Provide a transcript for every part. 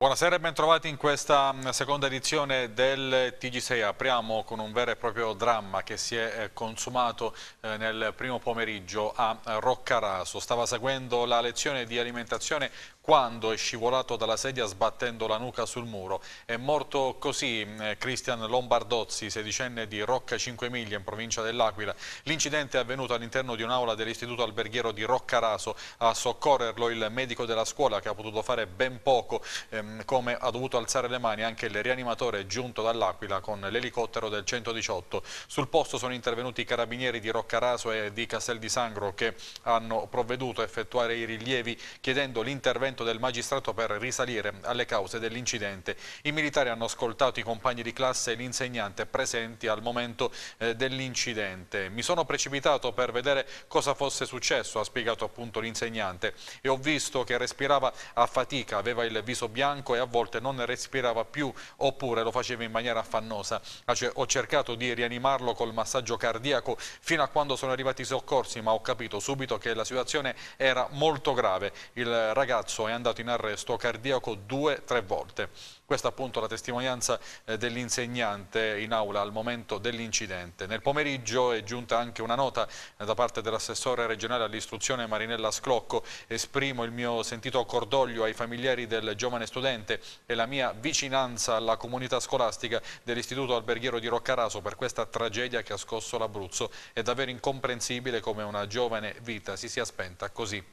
Buonasera e bentrovati in questa seconda edizione del TG6. Apriamo con un vero e proprio dramma che si è consumato nel primo pomeriggio a Roccaraso. Stava seguendo la lezione di alimentazione quando è scivolato dalla sedia sbattendo la nuca sul muro. È morto così Cristian Lombardozzi, sedicenne di Rocca 5 Miglia in provincia dell'Aquila. L'incidente è avvenuto all'interno di un'aula dell'istituto alberghiero di Roccaraso. A soccorrerlo il medico della scuola, che ha potuto fare ben poco, come ha dovuto alzare le mani anche il rianimatore giunto dall'Aquila con l'elicottero del 118. Sul posto sono intervenuti i carabinieri di Roccaraso e di Castel di Sangro, che hanno provveduto a effettuare i rilievi chiedendo l'intervento del magistrato per risalire alle cause dell'incidente. I militari hanno ascoltato i compagni di classe e l'insegnante presenti al momento dell'incidente. Mi sono precipitato per vedere cosa fosse successo, ha spiegato appunto l'insegnante, e ho visto che respirava a fatica, aveva il viso bianco e a volte non respirava più oppure lo faceva in maniera affannosa. Ho cercato di rianimarlo col massaggio cardiaco fino a quando sono arrivati i soccorsi, ma ho capito subito che la situazione era molto grave. Il ragazzo è andato in arresto cardiaco 2-3 volte. Questa appunto la testimonianza dell'insegnante in aula al momento dell'incidente. Nel pomeriggio è giunta anche una nota da parte dell'assessore regionale all'istruzione Marinella Sclocco. Esprimo il mio sentito cordoglio ai familiari del giovane studente e la mia vicinanza alla comunità scolastica dell'istituto alberghiero di Roccaraso per questa tragedia che ha scosso l'Abruzzo. È davvero incomprensibile come una giovane vita si sia spenta così.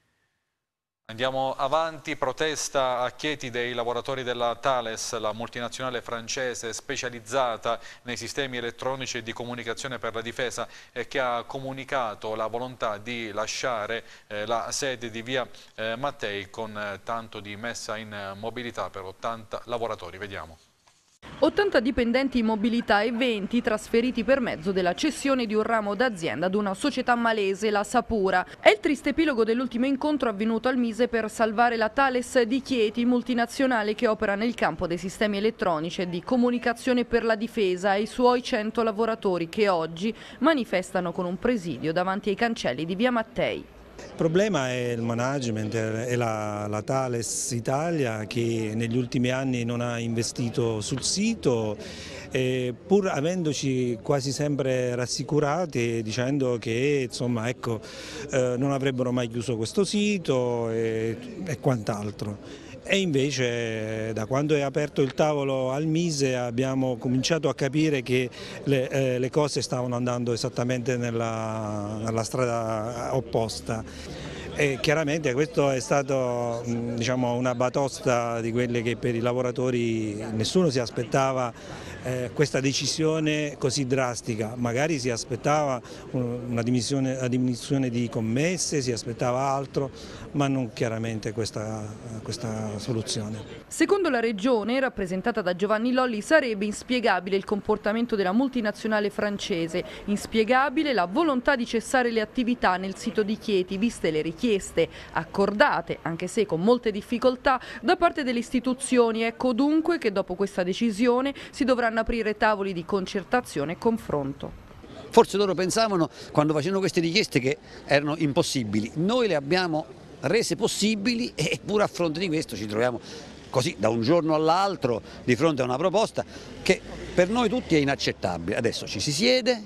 Andiamo avanti, protesta a Chieti dei lavoratori della Thales, la multinazionale francese specializzata nei sistemi elettronici e di comunicazione per la difesa, che ha comunicato la volontà di lasciare la sede di via Mattei con tanto di messa in mobilità per 80 lavoratori. Vediamo. 80 dipendenti in mobilità e 20 trasferiti per mezzo della cessione di un ramo d'azienda ad una società malese, la Sapura. È il triste epilogo dell'ultimo incontro avvenuto al Mise per salvare la Thales di Chieti, multinazionale che opera nel campo dei sistemi elettronici e di comunicazione per la difesa, e i suoi 100 lavoratori che oggi manifestano con un presidio davanti ai cancelli di via Mattei. Il problema è il management, è la Thales Italia che negli ultimi anni non ha investito sul sito, pur avendoci quasi sempre rassicurati dicendo che insomma, ecco, non avrebbero mai chiuso questo sito e quant'altro. E invece da quando è aperto il tavolo al Mise abbiamo cominciato a capire che le cose stavano andando esattamente nella strada opposta. E chiaramente questo è stato diciamo, una batosta di quelle che per i lavoratori nessuno si aspettava, questa decisione così drastica. Magari si aspettava una diminuzione di commesse, si aspettava altro, ma non chiaramente questa soluzione. Secondo la Regione, rappresentata da Giovanni Lolli, sarebbe inspiegabile il comportamento della multinazionale francese, inspiegabile la volontà di cessare le attività nel sito di Chieti, viste le richieste accordate, anche se con molte difficoltà, da parte delle istituzioni. Ecco dunque che dopo questa decisione si dovranno aprire tavoli di concertazione e confronto. Forse loro pensavano, quando facevano queste richieste, che erano impossibili. Noi le abbiamo rese possibili, eppure a fronte di questo ci troviamo così da un giorno all'altro di fronte a una proposta che per noi tutti è inaccettabile. Adesso ci si siede,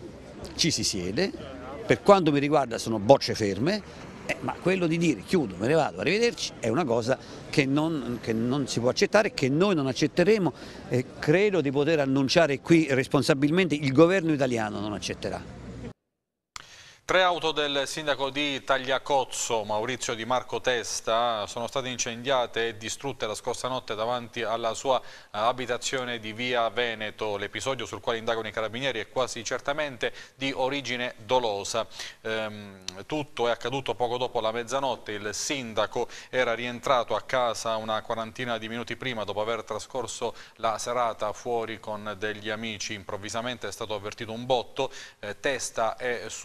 per quanto mi riguarda sono bocce ferme, ma quello di dire chiudo, me ne vado, arrivederci, è una cosa che non si può accettare, che noi non accetteremo, e credo di poter annunciare qui responsabilmente il governo italiano non accetterà. 3 auto del sindaco di Tagliacozzo, Maurizio Di Marco Testa, sono state incendiate e distrutte la scorsa notte davanti alla sua abitazione di via Veneto. L'episodio, sul quale indagano i carabinieri, è quasi certamente di origine dolosa. Tutto è accaduto poco dopo la mezzanotte. Il sindaco era rientrato a casa una quarantina di minuti prima, dopo aver trascorso la serata fuori con degli amici. Improvvisamente è stato avvertito un botto, Testa è subito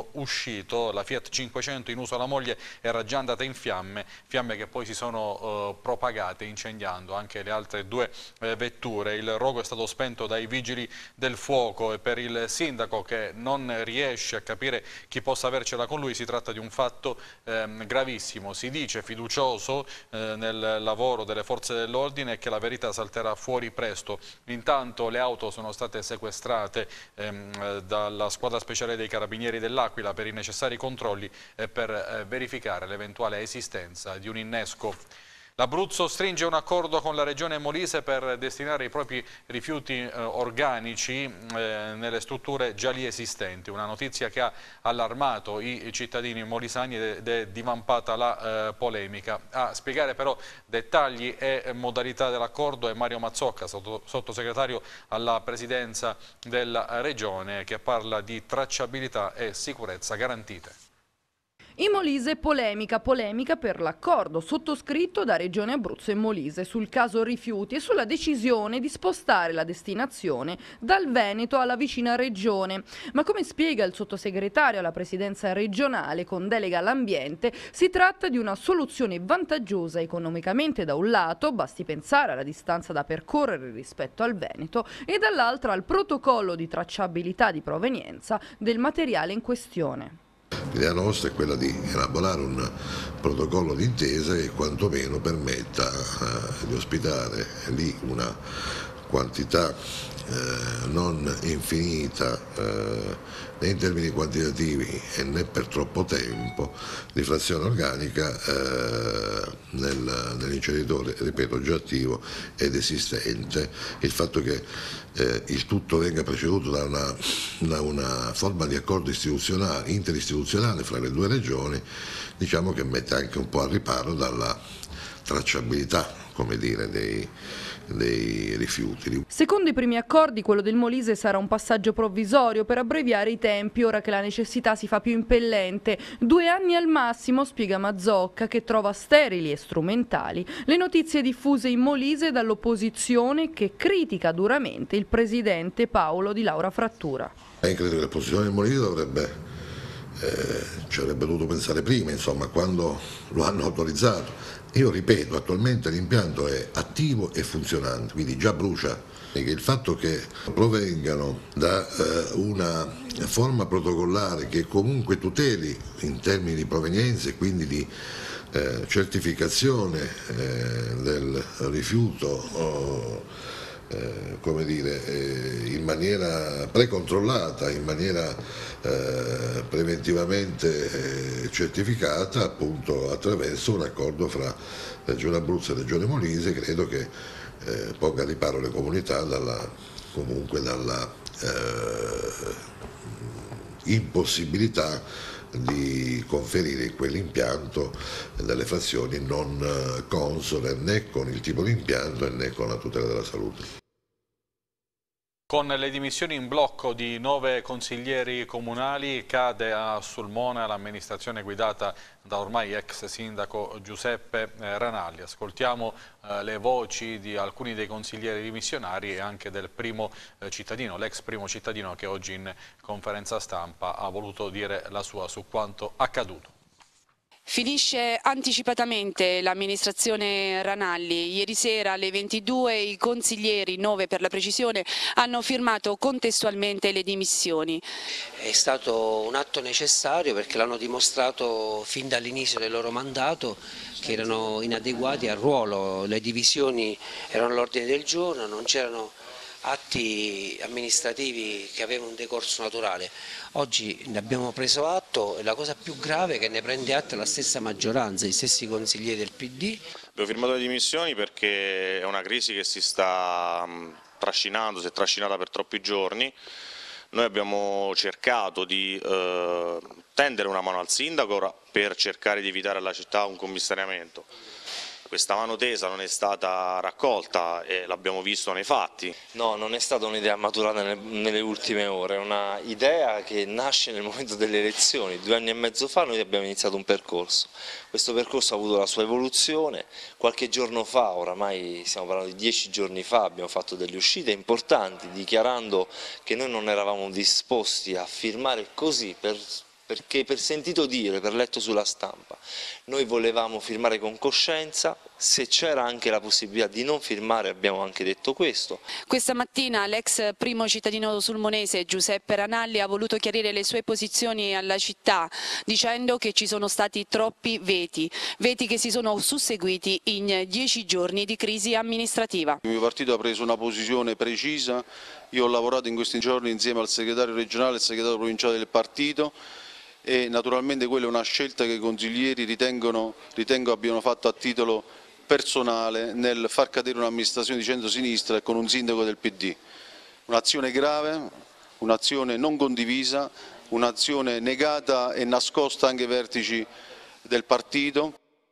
uscito. La Fiat 500 in uso alla moglie era già andata in fiamme che poi si sono propagate incendiando anche le altre due vetture. Il rogo è stato spento dai vigili del fuoco e per il sindaco, che non riesce a capire chi possa avercela con lui, si tratta di un fatto gravissimo. Si dice fiducioso nel lavoro delle forze dell'ordine e che la verità salterà fuori presto. Intanto le auto sono state sequestrate dalla squadra speciale dei Carabinieri dell'Aquila per i necessari controlli e per verificare l'eventuale esistenza di un innesco. L'Abruzzo stringe un accordo con la Regione Molise per destinare i propri rifiuti organici nelle strutture già lì esistenti. Una notizia che ha allarmato i cittadini molisani ed è divampata la polemica. A spiegare però dettagli e modalità dell'accordo è Mario Mazzocca, sottosegretario alla Presidenza della Regione, che parla di tracciabilità e sicurezza garantite. In Molise polemica per l'accordo sottoscritto da Regione Abruzzo e Molise sul caso rifiuti e sulla decisione di spostare la destinazione dal Veneto alla vicina regione. Ma come spiega il sottosegretario alla presidenza regionale con delega all'ambiente, si tratta di una soluzione vantaggiosa economicamente da un lato, basti pensare alla distanza da percorrere rispetto al Veneto, e dall'altro al protocollo di tracciabilità di provenienza del materiale in questione. L'idea nostra è quella di elaborare un protocollo d'intesa che quantomeno permetta di ospitare lì una quantità non infinita né in termini quantitativi e né per troppo tempo di frazione organica nell'inceneritore, ripeto, già attivo ed esistente. Il fatto che il tutto venga preceduto da una forma di accordo interistituzionale fra le due regioni, diciamo che mette anche un po' al riparo dalla tracciabilità, come dire, dei rifiuti. Secondo i primi accordi, quello del Molise sarà un passaggio provvisorio per abbreviare i tempi, ora che la necessità si fa più impellente. 2 anni al massimo, spiega Mazzocca, che trova sterili e strumentali le notizie diffuse in Molise dall'opposizione, che critica duramente il presidente Paolo Di Laura Frattura. Credo che l'opposizione del Molise ci avrebbe dovuto pensare prima, insomma, quando lo hanno autorizzato. Io ripeto, attualmente l'impianto è attivo e funzionante, quindi già brucia. E che il fatto che provengano da una forma protocollare che comunque tuteli in termini di provenienza e quindi di certificazione del rifiuto, come dire, in maniera precontrollata, in maniera preventivamente certificata, appunto attraverso un accordo fra Regione Abruzzo e Regione Molise, credo che ponga a riparo le comunità dalla impossibilità di conferire in quell'impianto delle frazioni non consone né con il tipo di impianto né con la tutela della salute. Con le dimissioni in blocco di 9 consiglieri comunali cade a Sulmona l'amministrazione guidata da ormai ex sindaco Giuseppe Ranalli. Ascoltiamo le voci di alcuni dei consiglieri dimissionari e anche del primo cittadino, l'ex primo cittadino, che oggi in conferenza stampa ha voluto dire la sua su quanto accaduto. Finisce anticipatamente l'amministrazione Ranalli. Ieri sera alle 22 i consiglieri, 9 per la precisione, hanno firmato contestualmente le dimissioni. È stato un atto necessario perché l'hanno dimostrato fin dall'inizio del loro mandato che erano inadeguati al ruolo, le divisioni erano all'ordine del giorno, non c'erano atti amministrativi che avevano un decorso naturale. Oggi ne abbiamo preso atto e la cosa più grave è che ne prende atto la stessa maggioranza, gli stessi consiglieri del PD. Abbiamo firmato le dimissioni perché è una crisi che si sta trascinando, si è trascinata per troppi giorni. Noi abbiamo cercato di tendere una mano al sindaco per cercare di evitare alla città un commissariamento. Questa mano tesa non è stata raccolta e l'abbiamo visto nei fatti. No, non è stata un'idea maturata nelle ultime ore, è una idea che nasce nel momento delle elezioni. 2 anni e mezzo fa noi abbiamo iniziato un percorso. Questo percorso ha avuto la sua evoluzione. Qualche giorno fa, oramai stiamo parlando di 10 giorni fa, abbiamo fatto delle uscite importanti dichiarando che noi non eravamo disposti a firmare così per perché per sentito dire, per letto sulla stampa, noi volevamo firmare con coscienza. Se c'era anche la possibilità di non firmare abbiamo anche detto questo. Questa mattina l'ex primo cittadino sulmonese Giuseppe Ranalli ha voluto chiarire le sue posizioni alla città dicendo che ci sono stati troppi veti che si sono susseguiti in 10 giorni di crisi amministrativa. Il mio partito ha preso una posizione precisa, io ho lavorato in questi giorni insieme al segretario regionale e al segretario provinciale del partito e naturalmente quella è una scelta che i consiglieri ritengo abbiano fatto a titolo personale nel far cadere un'amministrazione di centro-sinistra e con un sindaco del PD. Un'azione grave, un'azione non condivisa, un'azione negata e nascosta anche ai vertici del partito.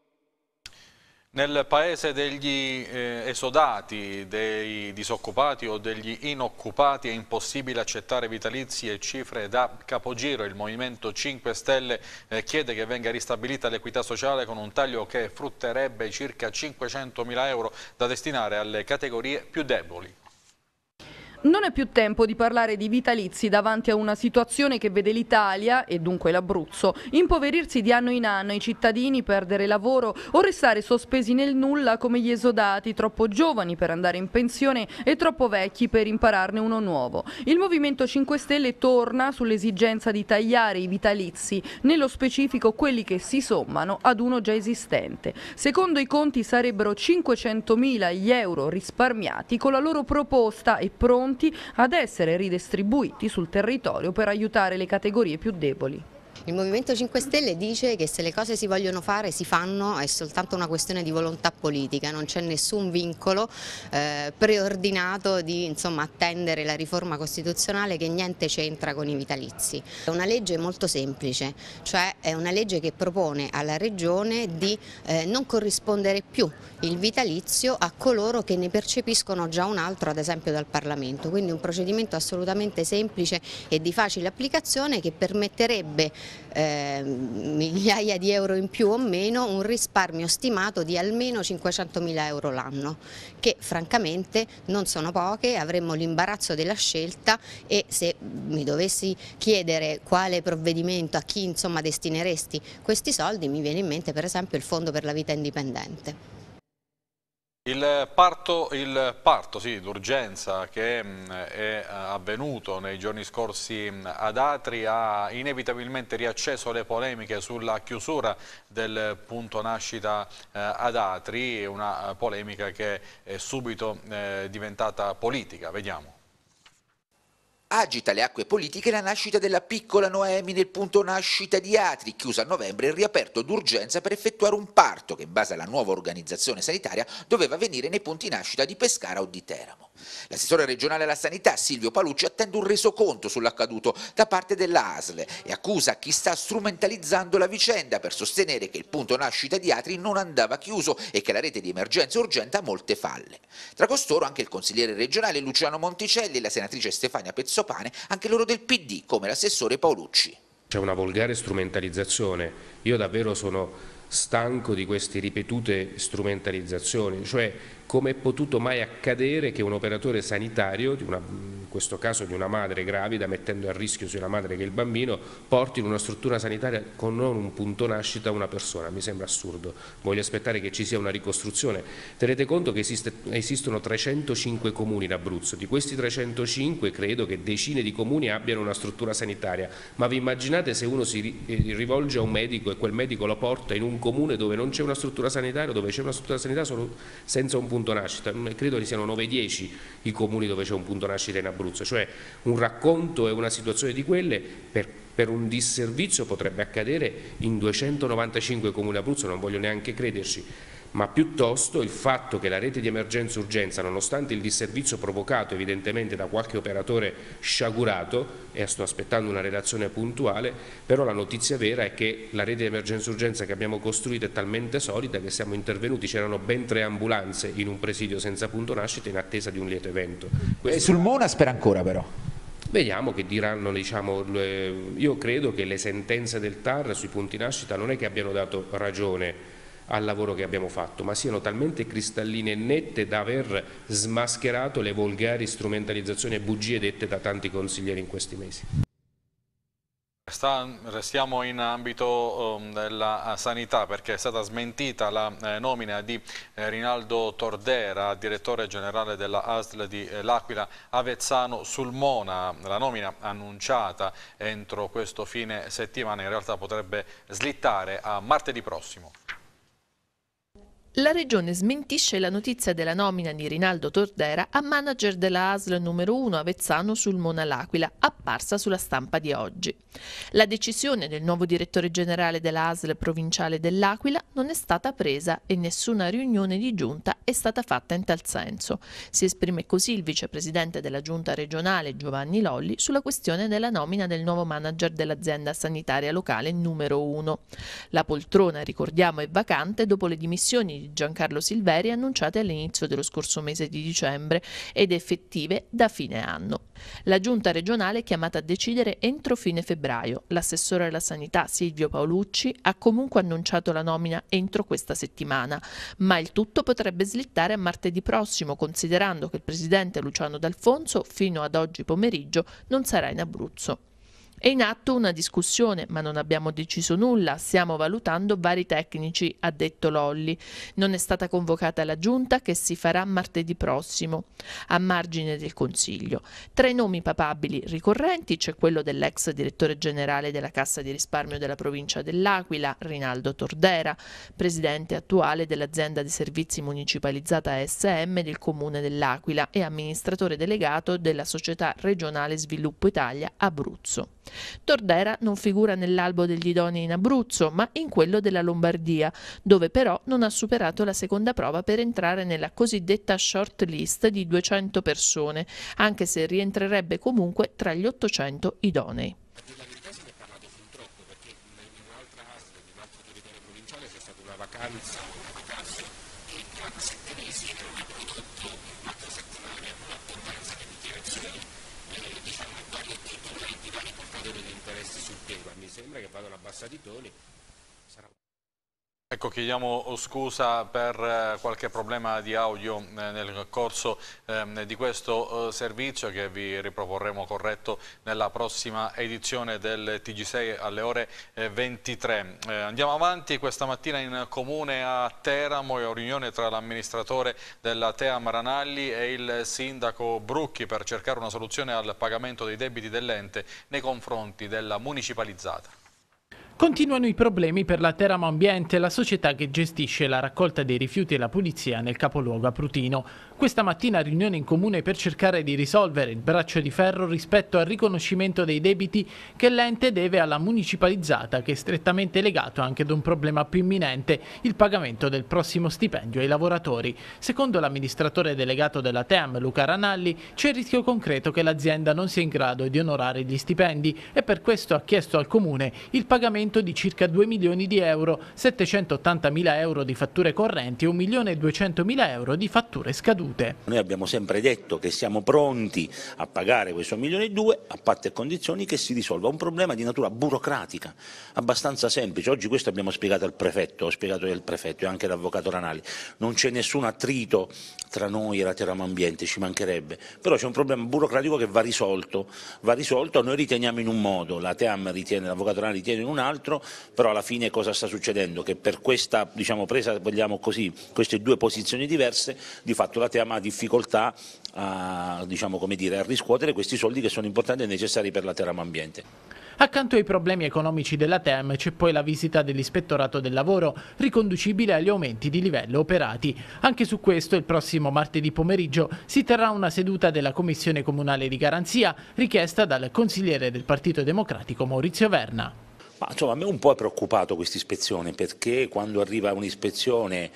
Nel paese degli esodati, dei disoccupati o degli inoccupati è impossibile accettare vitalizi e cifre da capogiro. Il Movimento 5 Stelle chiede che venga ristabilita l'equità sociale con un taglio che frutterebbe circa 500.000 euro da destinare alle categorie più deboli. Non è più tempo di parlare di vitalizi davanti a una situazione che vede l'Italia, e dunque l'Abruzzo, impoverirsi di anno in anno, i cittadini perdere lavoro o restare sospesi nel nulla come gli esodati, troppo giovani per andare in pensione e troppo vecchi per impararne uno nuovo. Il Movimento 5 Stelle torna sull'esigenza di tagliare i vitalizi, nello specifico quelli che si sommano ad uno già esistente. Secondo i conti sarebbero 500.000 gli euro risparmiati con la loro proposta e pronti ad essere ridistribuiti sul territorio per aiutare le categorie più deboli. Il Movimento 5 Stelle dice che se le cose si vogliono fare, si fanno, è soltanto una questione di volontà politica, non c'è nessun vincolo preordinato di attendere la riforma costituzionale che niente c'entra con i vitalizi. È una legge molto semplice, cioè è una legge che propone alla Regione di non corrispondere più il vitalizio a coloro che ne percepiscono già un altro, ad esempio dal Parlamento, quindi un procedimento assolutamente semplice e di facile applicazione che permetterebbe migliaia di euro in più o meno, un risparmio stimato di almeno 500.000 euro l'anno, che francamente non sono poche, avremmo l'imbarazzo della scelta e se mi dovessi chiedere quale provvedimento, a chi destineresti questi soldi, mi viene in mente per esempio il Fondo per la vita indipendente. Il parto d'urgenza che è avvenuto nei giorni scorsi ad Atri ha inevitabilmente riacceso le polemiche sulla chiusura del punto nascita ad Atri, una polemica che è subito diventata politica. Vediamo. Agita le acque politiche la nascita della piccola Noemi nel punto nascita di Atri, chiuso a novembre e riaperto d'urgenza per effettuare un parto che, in base alla nuova organizzazione sanitaria, doveva avvenire nei punti nascita di Pescara o di Teramo. L'assessore regionale alla sanità Silvio Palucci attende un resoconto sull'accaduto da parte della ASL e accusa chi sta strumentalizzando la vicenda per sostenere che il punto nascita di Atri non andava chiuso e che la rete di emergenza urgente ha molte falle. Tra costoro anche il consigliere regionale Luciano Monticelli e la senatrice Stefania Pezzopane, anche loro del PD, come l'assessore Paolucci. C'è una volgare strumentalizzazione, io davvero sono stanco di queste ripetute strumentalizzazioni, cioè come è potuto mai accadere che un operatore sanitario, in questo caso di una madre gravida, mettendo a rischio sia la madre che il bambino, porti in una struttura sanitaria con non un punto nascita una persona? Mi sembra assurdo. Voglio aspettare che ci sia una ricostruzione. Tenete conto che esistono 305 comuni in Abruzzo, di questi 305 credo che decine di comuni abbiano una struttura sanitaria, ma vi immaginate se uno si rivolge a un medico e quel medico lo porta in un comune dove non c'è una struttura sanitaria, dove c'è una struttura sanitaria solo senza un punto nascita? Credo che siano 9-10 i comuni dove c'è un punto nascita in Abruzzo, cioè un racconto e una situazione di quelle per un disservizio potrebbe accadere in 295 comuni Abruzzo, non voglio neanche crederci, ma piuttosto il fatto che la rete di emergenza urgenza, nonostante il disservizio provocato evidentemente da qualche operatore sciagurato, e sto aspettando una relazione puntuale, però la notizia vera è che la rete di emergenza urgenza che abbiamo costruito è talmente solida che siamo intervenuti, c'erano ben 3 ambulanze in un presidio senza punto nascita in attesa di un lieto evento. E sul Mona spera ancora però? Vediamo che diranno, io credo che le sentenze del TAR sui punti nascita non è che abbiano dato ragione al lavoro che abbiamo fatto, ma siano talmente cristalline e nette da aver smascherato le volgari strumentalizzazioni e bugie dette da tanti consiglieri in questi mesi. Restiamo in ambito della sanità, perché è stata smentita la nomina di Rinaldo Tordera, direttore generale della ASL di L'Aquila Avezzano Sulmona. La nomina annunciata entro questo fine settimana in realtà potrebbe slittare a martedì prossimo. La Regione smentisce la notizia della nomina di Rinaldo Tordera a manager della ASL numero 1 Avezzano Sulmona L'Aquila, apparsa sulla stampa di oggi. La decisione del nuovo direttore generale della ASL provinciale dell'Aquila non è stata presa e nessuna riunione di giunta è stata fatta in tal senso. Si esprime così il vicepresidente della giunta regionale Giovanni Lolli sulla questione della nomina del nuovo manager dell'azienda sanitaria locale numero 1. La poltrona, ricordiamo, è vacante dopo le dimissioni di Giancarlo Silveri annunciate all'inizio dello scorso mese di dicembre ed effettive da fine anno. La giunta regionale è chiamata a decidere entro fine febbraio. L'assessore alla sanità Silvio Paolucci ha comunque annunciato la nomina entro questa settimana, ma il tutto potrebbe slittare a martedì prossimo, considerando che il presidente Luciano D'Alfonso fino ad oggi pomeriggio non sarà in Abruzzo. È in atto una discussione, ma non abbiamo deciso nulla, stiamo valutando vari tecnici, ha detto Lolli. Non è stata convocata la giunta che si farà martedì prossimo, a margine del Consiglio. Tra i nomi papabili ricorrenti c'è quello dell'ex direttore generale della Cassa di risparmio della provincia dell'Aquila, Rinaldo Tordera, presidente attuale dell'azienda di servizi municipalizzata ASM del Comune dell'Aquila e amministratore delegato della Società Regionale Sviluppo Italia Abruzzo. Tordera non figura nell'albo degli idonei in Abruzzo, ma in quello della Lombardia, dove però non ha superato la seconda prova per entrare nella cosiddetta short list di 200 persone, anche se rientrerebbe comunque tra gli 800 idonei. Mi sembra che vadano abbassati i toni. Ecco, chiediamo scusa per qualche problema di audio nel corso di questo servizio, che vi riproporremo corretto nella prossima edizione del TG6 alle ore 23. Andiamo avanti. Questa mattina in comune a Teramo è una riunione tra l'amministratore della TEAM Ranalli e il sindaco Brucchi per cercare una soluzione al pagamento dei debiti dell'ente nei confronti della municipalizzata. Continuano i problemi per la Teramo Ambiente, la società che gestisce la raccolta dei rifiuti e la pulizia nel capoluogo aprutino. Questa mattina riunione in comune per cercare di risolvere il braccio di ferro rispetto al riconoscimento dei debiti che l'ente deve alla municipalizzata, che è strettamente legato anche ad un problema più imminente, il pagamento del prossimo stipendio ai lavoratori. Secondo l'amministratore delegato della TEAM, Luca Ranalli, c'è il rischio concreto che l'azienda non sia in grado di onorare gli stipendi e per questo ha chiesto al comune il pagamento di circa 2 milioni di euro, 780 mila euro di fatture correnti e 1.200.000 euro di fatture scadute. Noi abbiamo sempre detto che siamo pronti a pagare questo 1,2 milioni, a patto e condizioni che si risolva un problema di natura burocratica, abbastanza semplice. Oggi questo abbiamo spiegato al prefetto, ho spiegato al prefetto e anche all'avvocato Ranalli. Non c'è nessun attrito tra noi e la Teramo Ambiente, ci mancherebbe, però c'è un problema burocratico che va risolto, noi riteniamo in un modo, la TEAM ritiene, l'avvocato Ranalli ritiene in un altro, però alla fine cosa sta succedendo? Che per questa presa, vogliamo così, queste due posizioni diverse, di fatto la TEAM ha difficoltà a, a riscuotere questi soldi che sono importanti e necessari per la Teramo Ambiente. Accanto ai problemi economici della TEAM c'è poi la visita dell'Ispettorato del Lavoro, riconducibile agli aumenti di livello operati. Anche su questo il prossimo martedì pomeriggio si terrà una seduta della Commissione Comunale di Garanzia richiesta dal consigliere del Partito Democratico Maurizio Verna. Ma insomma, a me un po' è preoccupato questa ispezione, perché quando arriva un'ispezione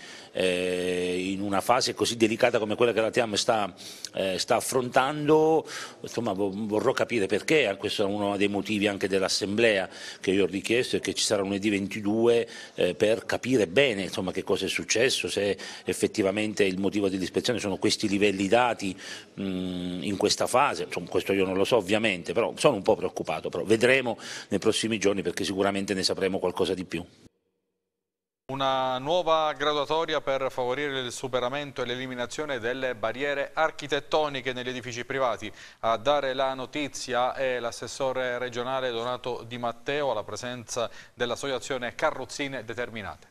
in una fase così delicata come quella che la TEAM sta affrontando, insomma, vorrò capire perché. Questo è uno dei motivi anche dell'assemblea che io ho richiesto, e che ci sarà lunedì 22 per capire bene, insomma, che cosa è successo, se effettivamente il motivo dell'ispezione sono questi livelli dati in questa fase. Insomma, questo io non lo so ovviamente, però sono un po' preoccupato, però vedremo nei prossimi giorni, perché sicuramente ne sapremo qualcosa di più. Una nuova graduatoria per favorire il superamento e l'eliminazione delle barriere architettoniche negli edifici privati. A dare la notizia è l'assessore regionale Donato Di Matteo alla presenza dell'associazione Carrozzine Determinate.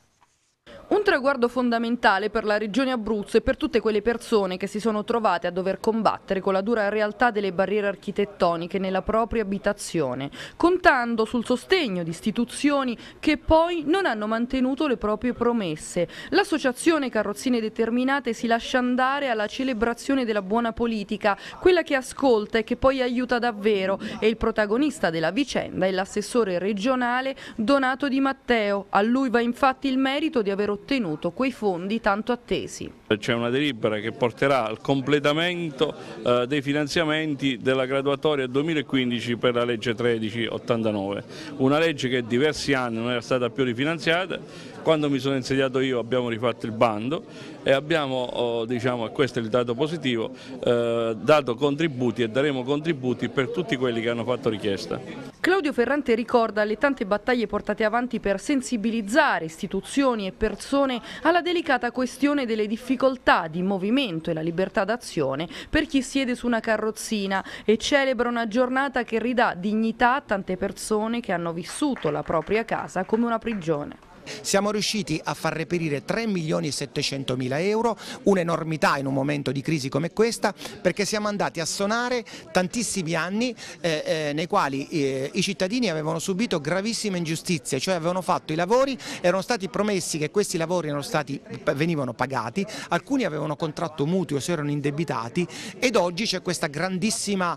Un traguardo fondamentale per la Regione Abruzzo e per tutte quelle persone che si sono trovate a dover combattere con la dura realtà delle barriere architettoniche nella propria abitazione, contando sul sostegno di istituzioni che poi non hanno mantenuto le proprie promesse. L'associazione Carrozzine Determinate si lascia andare alla celebrazione della buona politica, quella che ascolta e che poi aiuta davvero, e il protagonista della vicenda è l'assessore regionale Donato Di Matteo. A lui va infatti il merito di aver ottenuto quei fondi tanto attesi. C'è una delibera che porterà al completamento dei finanziamenti della graduatoria 2015 per la legge 1389, una legge che diversi anni non era stata più rifinanziata. Quando mi sono insediato io abbiamo rifatto il bando e abbiamo, diciamo, e questo è il dato positivo, dato contributi e daremo contributi per tutti quelli che hanno fatto richiesta. Claudio Ferrante ricorda le tante battaglie portate avanti per sensibilizzare istituzioni e persone alla delicata questione delle difficoltà di movimento e la libertà d'azione per chi siede su una carrozzina, e celebra una giornata che ridà dignità a tante persone che hanno vissuto la propria casa come una prigione. Siamo riusciti a far reperire 3.700.000 euro, un'enormità in un momento di crisi come questa, perché siamo andati a sanare tantissimi anni nei quali i cittadini avevano subito gravissime ingiustizie, cioè avevano fatto i lavori, erano stati promessi che questi lavori venivano pagati, alcuni avevano contratto mutui o si erano indebitati, ed oggi c'è questa grandissima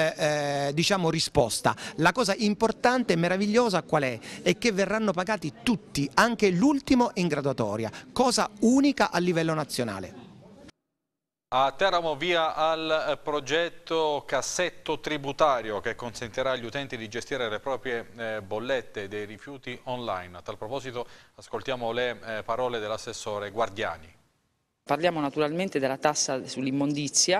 diciamo, risposta. La cosa importante e meravigliosa qual è? È che verranno pagati tutti, anche l'ultimo in graduatoria, cosa unica a livello nazionale. A Teramo via al progetto cassetto tributario che consentirà agli utenti di gestire le proprie bollette dei rifiuti online. A tal proposito ascoltiamo le parole dell'assessore Guardiani. Parliamo naturalmente della tassa sull'immondizia,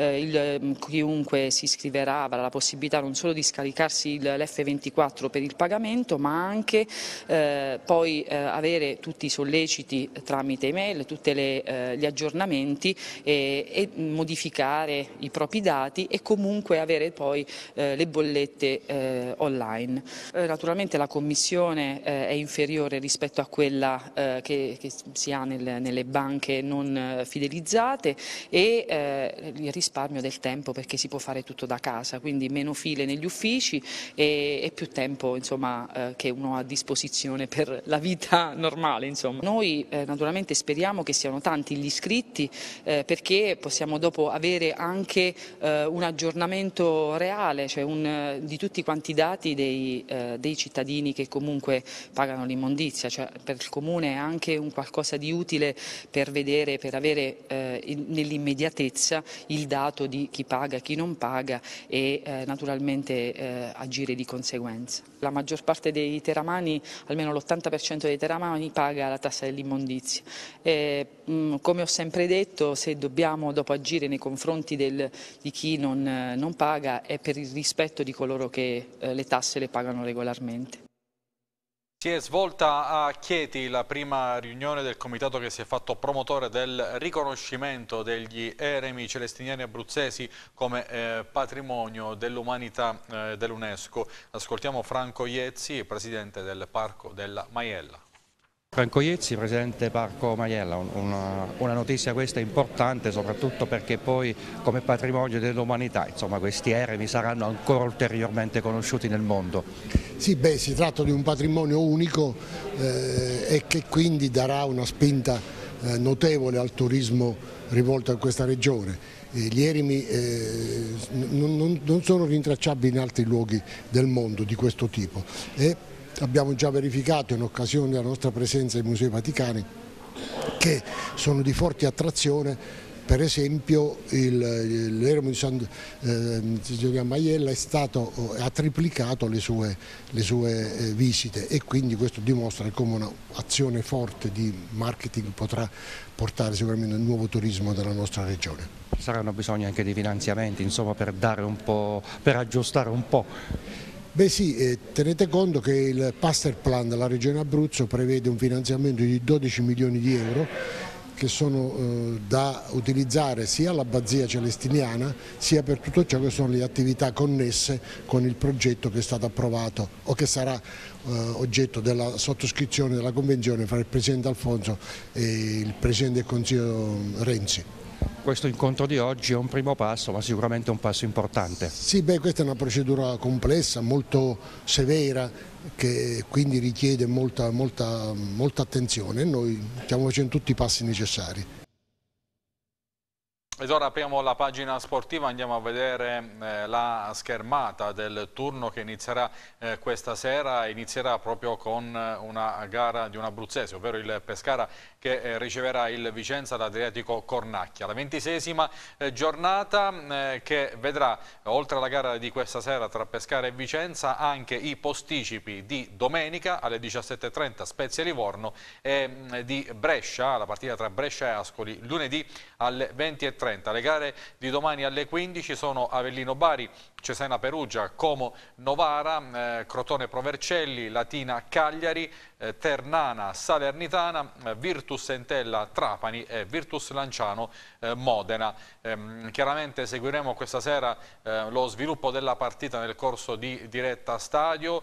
chiunque si iscriverà avrà la possibilità non solo di scaricarsi l'F24 per il pagamento, ma anche poi avere tutti i solleciti tramite email, tutti gli aggiornamenti e modificare i propri dati e comunque avere poi le bollette online. Naturalmente la commissione è inferiore rispetto a quella che si ha nelle banche non fidelizzate, e il risparmio del tempo, perché si può fare tutto da casa, quindi meno file negli uffici e più tempo, insomma, che uno ha a disposizione per la vita normale, insomma. Noi naturalmente speriamo che siano tanti gli iscritti, perché possiamo dopo avere anche un aggiornamento reale, cioè di tutti quanti i dati dei cittadini che comunque pagano l'immondizia, cioè per il Comune è anche un qualcosa di utile per vedere, per avere nell'immediatezza il dato di chi paga, chi non paga e naturalmente agire di conseguenza. La maggior parte dei teramani, almeno l'80% dei teramani, paga la tassa dell'immondizia. Come ho sempre detto, se dobbiamo dopo agire nei confronti di chi non paga è per il rispetto di coloro che le tasse le pagano regolarmente. Si è svolta a Chieti la prima riunione del comitato che si è fatto promotore del riconoscimento degli eremi celestiniani abruzzesi come patrimonio dell'umanità dell'UNESCO. Ascoltiamo Franco Iezzi, presidente del Parco della Maiella. Franco Iezzi, presidente Parco Maiella, una notizia questa importante soprattutto perché poi come patrimonio dell'umanità, insomma, questi eremi saranno ancora ulteriormente conosciuti nel mondo. Sì, si tratta di un patrimonio unico e che quindi darà una spinta notevole al turismo rivolto a questa regione. Gli eremi non sono rintracciabili in altri luoghi del mondo di questo tipo. Abbiamo già verificato in occasione della nostra presenza ai Musei Vaticani che sono di forte attrazione. Per esempio l'eremo di San Maiella ha triplicato le sue visite, e quindi questo dimostra come un'azione forte di marketing potrà portare sicuramente un nuovo turismo della nostra regione. Ci saranno bisogni anche di finanziamenti, insomma, per dare un po', per aggiustare un po'. Beh sì, tenete conto che il Master Plan della Regione Abruzzo prevede un finanziamento di 12 milioni di euro che sono da utilizzare sia all'Abbazia Celestiniana sia per tutto ciò che sono le attività connesse con il progetto che è stato approvato o che sarà oggetto della sottoscrizione della convenzione fra il Presidente Alfonso e il Presidente del Consiglio Renzi. Questo incontro di oggi è un primo passo, ma sicuramente un passo importante. Sì, beh, questa è una procedura complessa, molto severa, che quindi richiede molta attenzione e noi stiamo facendo tutti i passi necessari. Ed ora apriamo la pagina sportiva, andiamo a vedere la schermata del turno che inizierà questa sera. Inizierà proprio con una gara di un abruzzese, ovvero il Pescara che riceverà il Vicenza d'Adriatico Cornacchia. La 26ª giornata che vedrà, oltre alla gara di questa sera tra Pescara e Vicenza, anche i posticipi di domenica alle 17:30 Spezia Livorno e di Brescia, la partita tra Brescia e Ascoli, lunedì alle 20:30. Le gare di domani alle 15 sono Avellino Bari, Cesena Perugia, Como Novara, Crotone Provercelli, Latina Cagliari, Ternana Salernitana, Virtus Entella Trapani e Virtus Lanciano Modena. Chiaramente seguiremo questa sera lo sviluppo della partita nel corso di diretta stadio,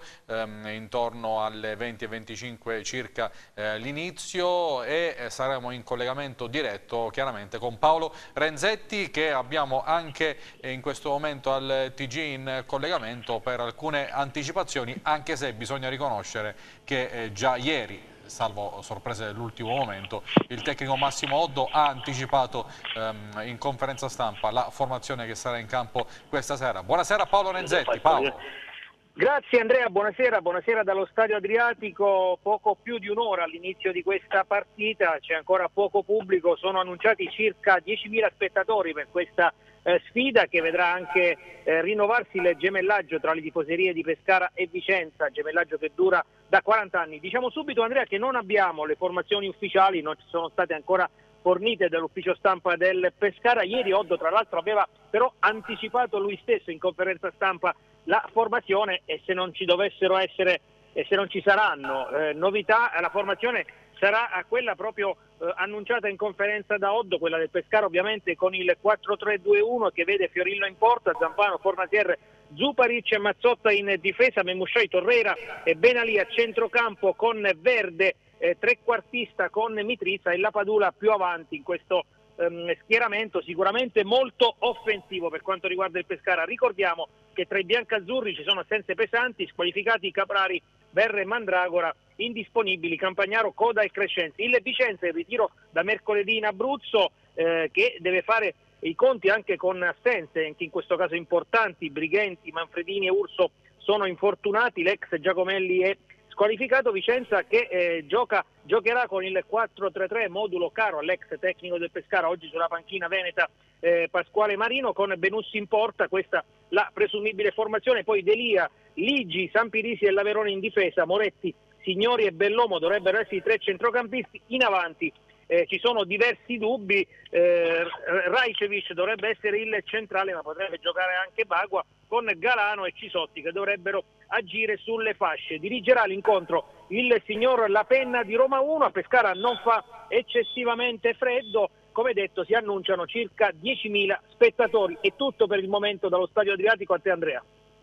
intorno alle 20:25 circa l'inizio, e saremo in collegamento diretto chiaramente con Paolo Renzetti, che abbiamo anche in questo momento al TG in collegamento per alcune anticipazioni, anche se bisogna riconoscere che già ieri, salvo sorprese dell'ultimo momento, il tecnico Massimo Oddo ha anticipato in conferenza stampa la formazione che sarà in campo questa sera. Buonasera Paolo Renzetti. Paolo. Grazie Andrea, buonasera dallo Stadio Adriatico. Poco più di un'ora all'inizio di questa partita, c'è ancora poco pubblico, sono annunciati circa 10.000 spettatori per questa sfida che vedrà anche rinnovarsi il gemellaggio tra le tifoserie di Pescara e Vicenza, gemellaggio che dura da 40 anni. Diciamo subito Andrea che non abbiamo le formazioni ufficiali, non ci sono state ancora fornite dall'ufficio stampa del Pescara. Ieri Oddo tra l'altro aveva però anticipato lui stesso in conferenza stampa la formazione, e se non ci dovessero essere e se non ci saranno novità, la formazione sarà quella proprio annunciata in conferenza da Oddo, quella del Pescara ovviamente, con il 4-3-2-1 che vede Fiorillo in porta, Zampano, Fornasier, Zuparic e Mazzotta in difesa, Memusciai, Torreira e Benali a centrocampo con Verde, trequartista con Mitrizza e Lapadula più avanti in questo schieramento sicuramente molto offensivo per quanto riguarda il Pescara. Ricordiamo che tra i biancazzurri ci sono assenze pesanti, squalificati Caprari, Verre e Mandragora, indisponibili Campagnaro, Coda e Crescenzi. Il Vicenza in ritiro da mercoledì in Abruzzo, che deve fare i conti anche con assenze, anche in questo caso importanti. Brighenti, Manfredini e Urso sono infortunati, l'ex Giacomelli è squalificato. Vicenza che giocherà con il 4-3-3 modulo caro all'ex tecnico del Pescara, oggi sulla panchina veneta Pasquale Marino, con Benussi in porta, questa la presumibile formazione. Poi Delia, Ligi, Sampirisi e Laverone in difesa, Moretti, Signori e Bellomo dovrebbero essere i tre centrocampisti. In avanti ci sono diversi dubbi, Rajcevic dovrebbe essere il centrale, ma potrebbe giocare anche Bagua, con Galano e Cisotti che dovrebbero agire sulle fasce. Dirigerà l'incontro il signor La Penna di Roma 1. A Pescara non fa eccessivamente freddo, come detto si annunciano circa 10.000 spettatori. È tutto per il momento dallo Stadio Adriatico, a te Andrea.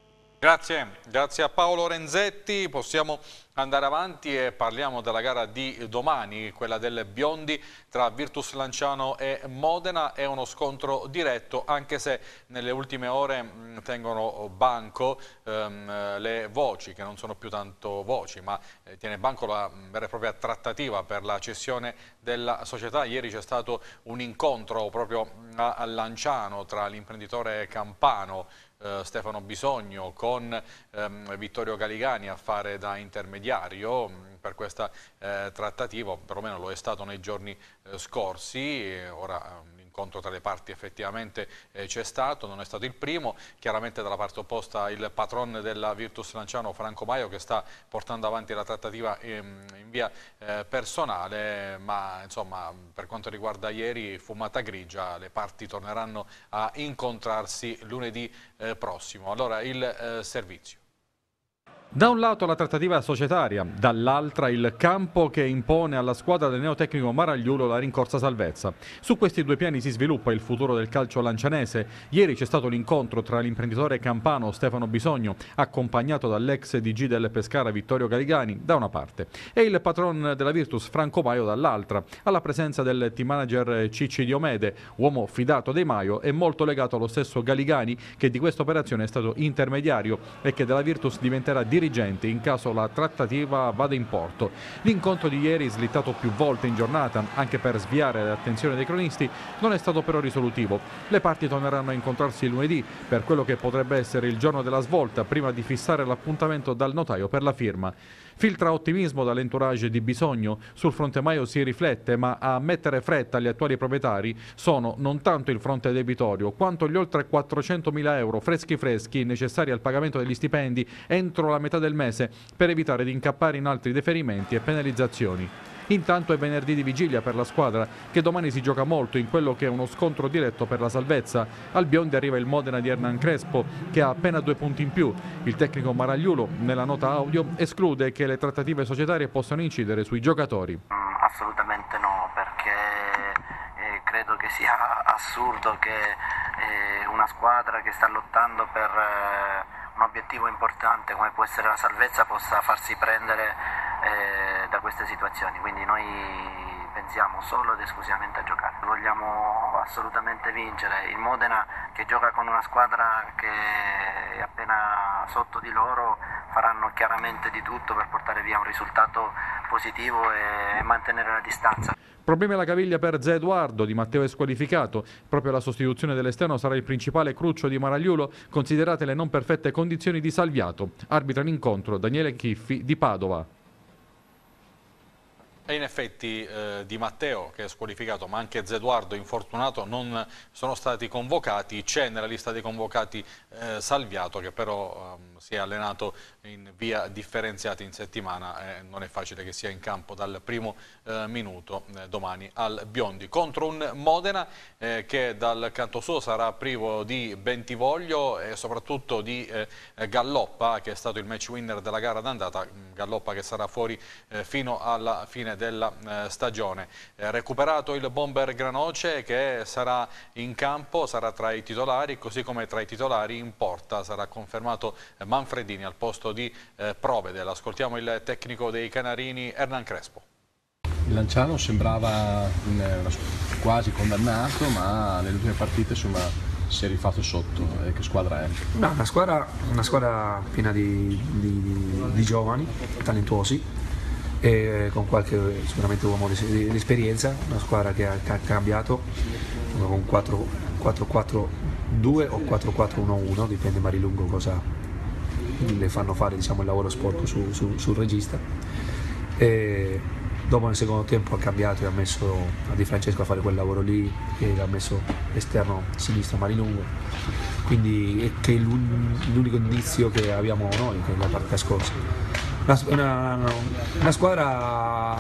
Grazie a Paolo Renzetti. Possiamo andare avanti e parliamo della gara di domani, quella del Biondi tra Virtus Lanciano e Modena. È uno scontro diretto, anche se nelle ultime ore tengono banco le voci, che non sono più tanto voci, ma tiene banco la vera e propria trattativa per la cessione della società. Ieri c'è stato un incontro proprio a Lanciano tra l'imprenditore campano Stefano Bisogno con Vittorio Galigani a fare da intermediario per questa trattativa, perlomeno lo è stato nei giorni scorsi. Ora l'incontro tra le parti effettivamente c'è stato, non è stato il primo. Chiaramente dalla parte opposta il patron della Virtus Lanciano, Franco Maio, che sta portando avanti la trattativa in via personale, ma insomma per quanto riguarda ieri fumata grigia, le parti torneranno a incontrarsi lunedì prossimo. Allora il servizio. Da un lato la trattativa societaria, dall'altra il campo che impone alla squadra del neotecnico Maragliulo la rincorsa salvezza. Su questi due piani si sviluppa il futuro del calcio lancianese. Ieri c'è stato l'incontro tra l'imprenditore campano Stefano Bisogno, accompagnato dall'ex DG del Pescara Vittorio Galigani da una parte, e il patron della Virtus Franco Maio dall'altra, alla presenza del team manager Cicci Diomede, uomo fidato dei Maio e molto legato allo stesso Galigani, che di questa operazione è stato intermediario e che della Virtus diventerà dirigente in caso la trattativa vada in porto. L'incontro di ieri, slittato più volte in giornata anche per sviare l'attenzione dei cronisti, non è stato però risolutivo. Le parti torneranno a incontrarsi lunedì per quello che potrebbe essere il giorno della svolta, prima di fissare l'appuntamento dal notaio per la firma. Filtra ottimismo dall'entourage di Bisogno. Sul fronte Maio si riflette, ma a mettere fretta agli attuali proprietari sono non tanto il fronte debitorio quanto gli oltre 400.000 euro freschi necessari al pagamento degli stipendi entro la metà del mese per evitare di incappare in altri deferimenti e penalizzazioni. Intanto è venerdì di vigilia per la squadra, che domani si gioca molto in quello che è uno scontro diretto per la salvezza. Al bionde arriva il Modena di Hernan Crespo, che ha appena 2 punti in più. Il tecnico Maragliulo, nella nota audio, esclude che le trattative societarie possano incidere sui giocatori. Assolutamente no, perché credo che sia assurdo che una squadra che sta lottando per un obiettivo importante come può essere la salvezza possa farsi prendere da queste situazioni, quindi noi pensiamo solo ed esclusivamente a giocare. Vogliamo assolutamente vincere. Il Modena, che gioca con una squadra che è appena sotto di loro, faranno chiaramente di tutto per portare via un risultato positivo e mantenere la distanza. Problemi alla caviglia per Zé Eduardo, Di Matteo è squalificato. Proprio la sostituzione dell'esterno sarà il principale cruccio di Maragliulo, considerate le non perfette condizioni di Salviato. Arbitra l'incontro Daniele Chiffi di Padova. E in effetti Di Matteo, che è squalificato, ma anche Zé Eduardo, infortunato, non sono stati convocati. C'è nella lista dei convocati Salviato, che però si è allenato in via differenziata in settimana e non è facile che sia in campo dal primo minuto domani al Biondi, contro un Modena che dal canto suo sarà privo di Bentivoglio e soprattutto di Galloppa, che è stato il match winner della gara d'andata. Galloppa che sarà fuori fino alla fine della stagione. Recuperato il bomber Granoce, che sarà in campo, sarà tra i titolari, così come tra i titolari in porta sarà confermato Manfredini al posto di Provedel. Ascoltiamo il tecnico dei Canarini, Hernan Crespo. Il Lanciano sembrava quasi condannato, ma nelle ultime partite insomma si è rifatto sotto. Che squadra è? No, una squadra piena di giovani, talentuosi, e con qualche sicuramente uomo di esperienza, una squadra che ha cambiato con 4-4-2 o 4-4-1-1, dipende Marilungo cosa le fanno fare, diciamo, il lavoro sporco sul regista. E dopo nel secondo tempo ha cambiato e ha messo a Di Francesco a fare quel lavoro lì e ha messo esterno sinistro Marilungo, quindi è che l'unico indizio che abbiamo noi, che è la partita scorsa. Una squadra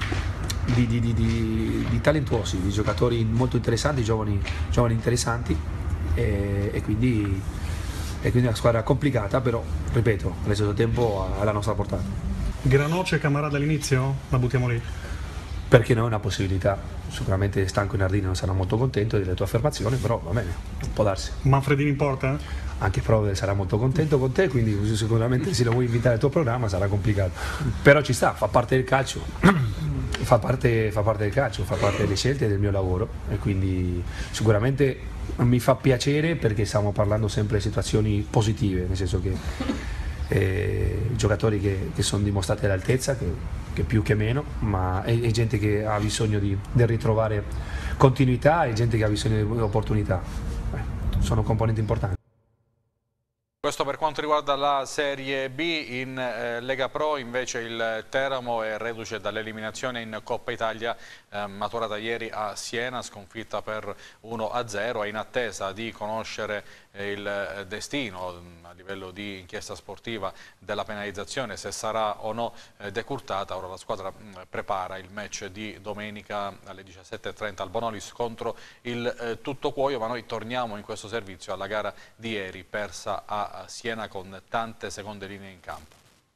di talentuosi, di giocatori molto interessanti, giovani interessanti, e quindi una squadra complicata, però ripeto, allo stesso tempo alla nostra portata. Granoce e Camarà dall'inizio? La buttiamo lì? Perché no, è una possibilità. Sicuramente Stanco e Nardini non saranno molto contento delle tue affermazioni, però va bene, può darsi. Manfredini in porta? Anche Provedel sarà molto contento con te, quindi sicuramente se lo vuoi invitare al tuo programma sarà complicato. Però ci sta, fa parte del calcio, fa parte del calcio, fa parte delle scelte del mio lavoro, e quindi sicuramente mi fa piacere perché stiamo parlando sempre di situazioni positive, nel senso che giocatori che sono dimostrati all'altezza, che più che meno, ma è gente che ha bisogno di ritrovare continuità e gente che ha bisogno di opportunità. Sono componenti importanti. Questo per quanto riguarda la Serie B. In Lega Pro invece il Teramo è reduce dall'eliminazione in Coppa Italia maturata ieri a Siena, sconfitta per 1-0, è in attesa di conoscere il destino a livello di inchiesta sportiva della penalizzazione, se sarà o no decurtata. Ora la squadra prepara il match di domenica alle 17:30 al Bonolis contro il Tuttocuoio, ma noi torniamo in questo servizio alla gara di ieri persa a Siena con tante seconde linee in campo.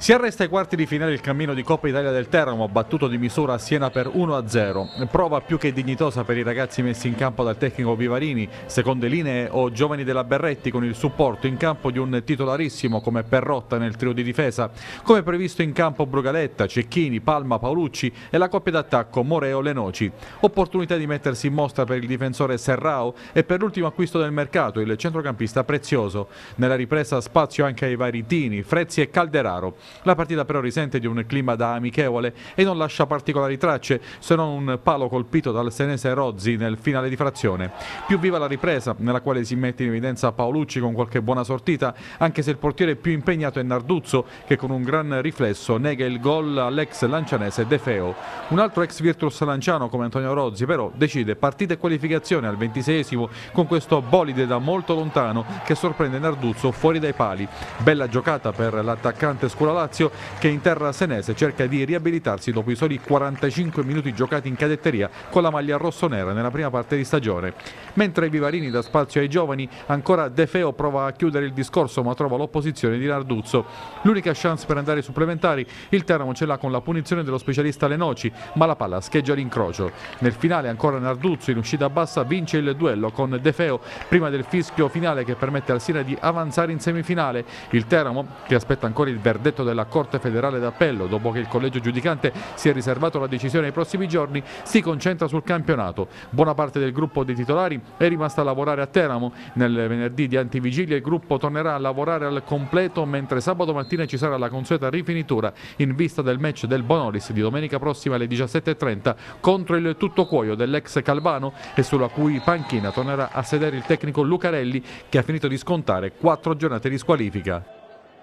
Si arresta ai quarti di finale il cammino di Coppa Italia del Teramo, battuto di misura a Siena per 1-0. Prova più che dignitosa per i ragazzi messi in campo dal tecnico Vivarini, seconde linee o giovani della Berretti con il supporto in campo di un titolarissimo come Perrotta nel trio di difesa, come previsto in campo Brugaletta, Cecchini, Palma, Paolucci e la coppia d'attacco Moreo-Lenoci. Opportunità di mettersi in mostra per il difensore Serrao e per l'ultimo acquisto del mercato, il centrocampista Prezioso. Nella ripresa spazio anche ai vari Tini, Frezzi e Calderaro. La partita però risente di un clima da amichevole e non lascia particolari tracce, se non un palo colpito dal senese Rozzi nel finale di frazione. Più viva la ripresa, nella quale si mette in evidenza Paolucci con qualche buona sortita, anche se il portiere più impegnato è Narduzzo, che con un gran riflesso nega il gol all'ex lancianese De Feo. Un altro ex Virtus lanciano come Antonio Rozzi però decide partita e qualificazione al 26esimo con questo bolide da molto lontano che sorprende Narduzzo fuori dai pali. Bella giocata per l'attaccante Scuola Lazio, che in terra senese cerca di riabilitarsi dopo i soli 45 minuti giocati in cadetteria con la maglia rossonera nella prima parte di stagione. Mentre i Vivarini dà spazio ai giovani, ancora De Feo prova a chiudere il discorso ma trova l'opposizione di Narduzzo. L'unica chance per andare ai supplementari il Teramo ce l'ha con la punizione dello specialista Lenoci, ma la palla scheggia l'incrocio. Nel finale ancora Narduzzo in uscita bassa vince il duello con De Feo prima del fischio finale che permette al Siena di avanzare in semifinale. Il Teramo, che aspetta ancora il verdetto della Corte Federale d'Appello dopo che il collegio giudicante si è riservato la decisione ai prossimi giorni, si concentra sul campionato. Buona parte del gruppo dei titolari è rimasta a lavorare a Teramo. Nel venerdì di antivigilia il gruppo tornerà a lavorare al completo, mentre sabato mattina ci sarà la consueta rifinitura in vista del match del Bonolis di domenica prossima alle 17:30 contro il Tuttocuoio dell'ex Calvano e sulla cui panchina tornerà a sedere il tecnico Lucarelli, che ha finito di scontare 4 giornate di squalifica.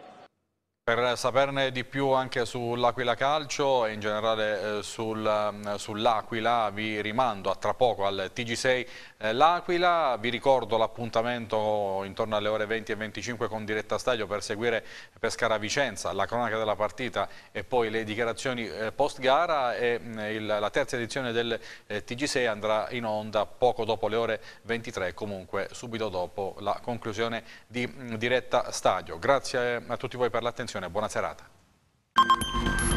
Per saperne di più anche sull'Aquila Calcio e in generale sull'Aquila vi rimando a tra poco al TG6 L'Aquila. Vi ricordo l'appuntamento intorno alle ore 20 e 25 con Diretta Stadio per seguire Pescara-Vicenza, la cronaca della partita e poi le dichiarazioni post gara, e la terza edizione del TG6 andrà in onda poco dopo le ore 23, comunque subito dopo la conclusione di Diretta Stadio. Grazie a tutti voi per l'attenzione. Buona serata.